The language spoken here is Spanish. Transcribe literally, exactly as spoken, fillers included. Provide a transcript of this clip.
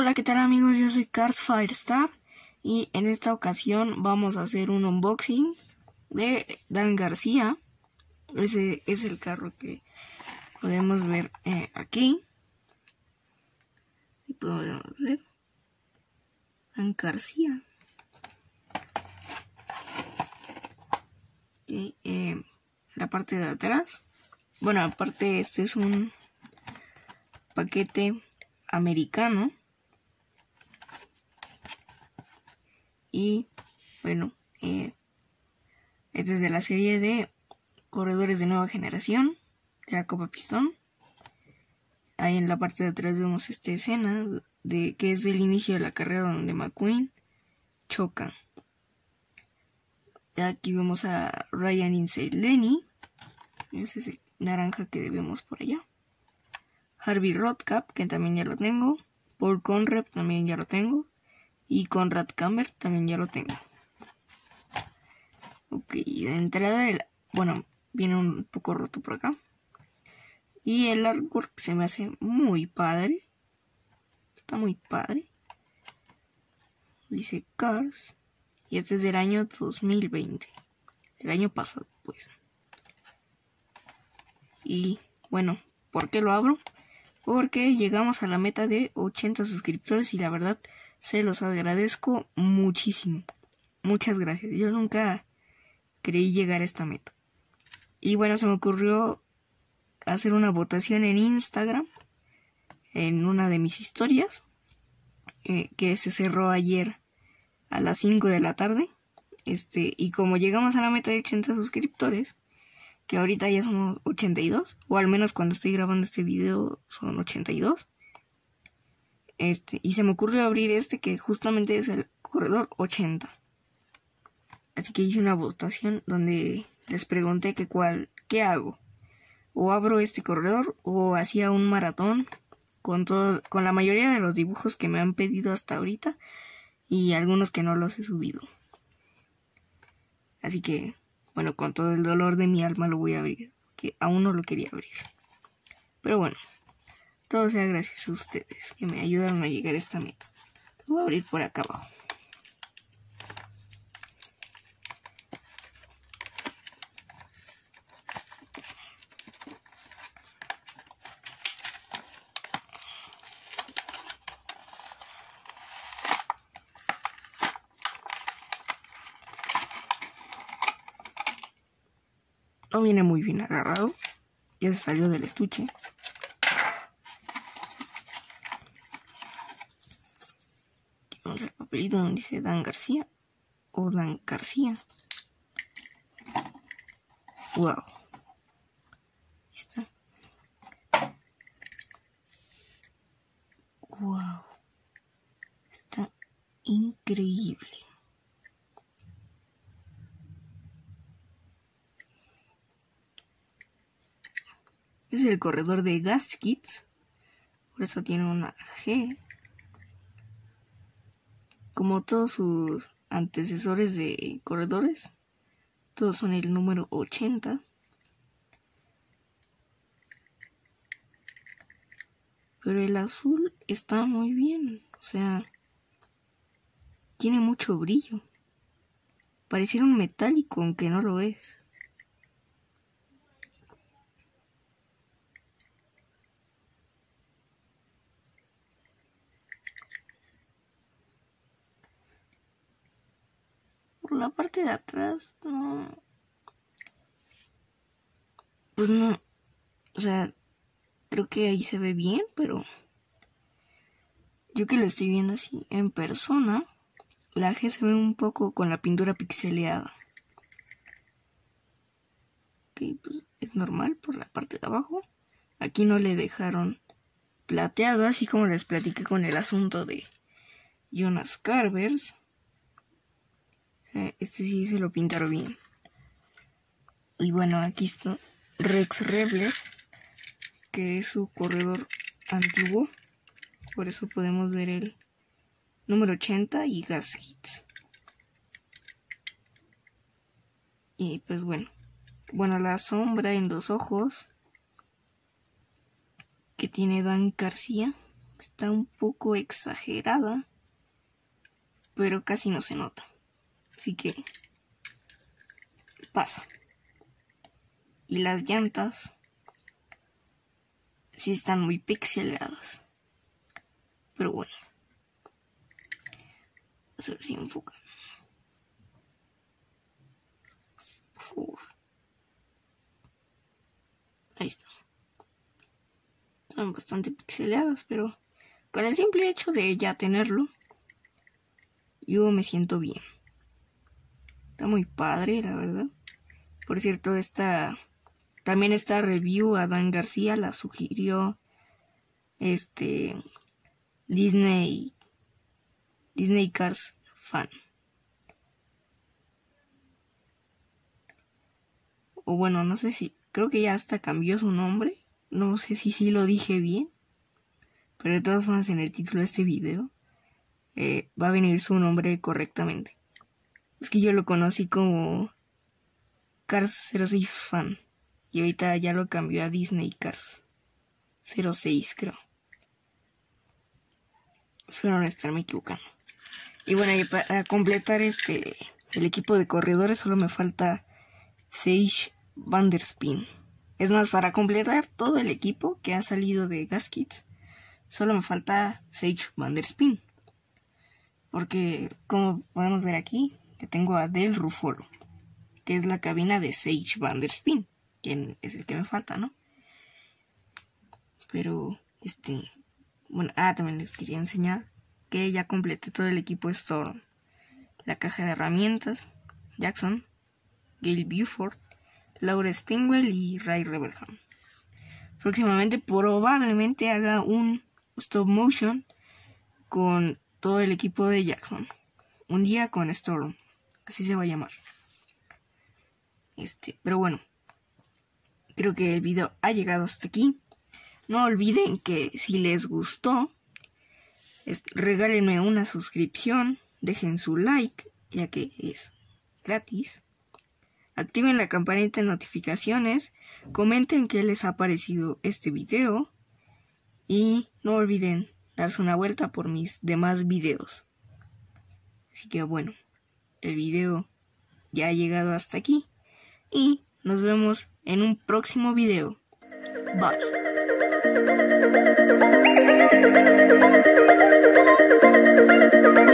Hola, ¿qué tal amigos? Yo soy Cars Firestar y en esta ocasión vamos a hacer un unboxing de Dan García. Ese es el carro que podemos ver eh, aquí. Y podemos ver Dan García. Y eh, la parte de atrás. Bueno, aparte este es un paquete americano. Y bueno, eh, es desde la serie de corredores de nueva generación de la Copa Pistón. Ahí en la parte de atrás vemos esta escena de que es el inicio de la carrera donde McQueen choca. Aquí vemos a Ryan Inside Lenny, ese es el naranja que vemos por allá. Harvey Rothkap, que también ya lo tengo. Paul Conrad también ya lo tengo. Y Conrad Camber también ya lo tengo. Ok, de entrada, el, bueno, viene un poco roto por acá. Y el artwork se me hace muy padre. Está muy padre. Dice Cars. Y este es del año dos mil veinte. El año pasado, pues. Y bueno, ¿por qué lo abro? Porque llegamos a la meta de ochenta suscriptores y la verdad se los agradezco muchísimo. Muchas gracias. Yo nunca creí llegar a esta meta. Y bueno, se me ocurrió hacer una votación en Instagram, en una de mis historias, eh, que se cerró ayer a las cinco de la tarde. Este, y como llegamos a la meta de ochenta suscriptores, que ahorita ya somos ochenta y dos, o al menos cuando estoy grabando este video son ochenta y dos. Este, y se me ocurrió abrir este que justamente es el corredor ochenta. Así que hice una votación donde les pregunté que cuál, qué hago. O abro este corredor o hacía un maratón con todo, con la mayoría de los dibujos que me han pedido hasta ahorita y algunos que no los he subido. Así que, bueno, con todo el dolor de mi alma lo voy a abrir, que aún no lo quería abrir. Pero bueno, todo sea gracias a ustedes que me ayudaron a llegar a esta meta. Lo voy a abrir por acá abajo. No viene muy bien agarrado. Ya se salió del estuche. Aquí vamos al papelito donde dice Dan García. O Dan García. Wow. Ahí está. Wow. Está increíble. Este es el corredor de Gaskets. Por eso tiene una G. Como todos sus antecesores de corredores, todos son el número ochenta. Pero el azul está muy bien. O sea, tiene mucho brillo. Pareciera un metálico, aunque no lo es. Por la parte de atrás, no. Pues no. O sea, creo que ahí se ve bien, pero yo que lo estoy viendo así en persona, la G se ve un poco con la pintura pixeleada. Ok, pues es normal por la parte de abajo. Aquí no le dejaron plateado, así como les platiqué con el asunto de Jonas Carvers. Este sí se lo pintaron bien. Y bueno, aquí está Rex Revler, que es su corredor antiguo. Por eso podemos ver el número ochenta y Gaskets. Y pues bueno. Bueno, la sombra en los ojos que tiene Dan García está un poco exagerada, pero casi no se nota. Así que pasa. Y las llantas sí están muy pixeladas. Pero bueno. A ver si enfoca. Por favor. Ahí está. Están bastante pixeladas, pero con el simple hecho de ya tenerlo, yo me siento bien. Está muy padre, la verdad. Por cierto, esta también esta review Adán García la sugirió este Disney Disney Cars fan. O bueno, no sé si, creo que ya hasta cambió su nombre. No sé si sí lo dije bien. Pero de todas formas en el título de este video eh, va a venir su nombre correctamente. Es que yo lo conocí como Cars cero seis fan. Y ahorita ya lo cambió a Disney Cars cero seis, creo. Espero no estarme equivocando. Y bueno, y para completar este el equipo de corredores solo me falta Sage Vanderspin. Es más, para completar todo el equipo que ha salido de Gaskets, solo me falta Sage Vanderspin. Porque, como podemos ver aquí, que tengo a Del Ruffolo, que es la cabina de Sage Vanderspin, quien es el que me falta, ¿no? Pero, este... Bueno, ah, también les quería enseñar que ya completé todo el equipo de Storm. La caja de herramientas, Jackson, Gale Buford, Laura Spinwell y Ray Reverham. Próximamente probablemente haga un stop motion con todo el equipo de Jackson. Un día con Storm, así se va a llamar. Este, pero bueno, creo que el video ha llegado hasta aquí. No olviden que si les gustó, es, regálenme una suscripción, dejen su like, ya que es gratis. Activen la campanita de notificaciones, comenten qué les ha parecido este video y no olviden darse una vuelta por mis demás videos. Así que bueno, el video ya ha llegado hasta aquí y nos vemos en un próximo video. Bye. Thank you.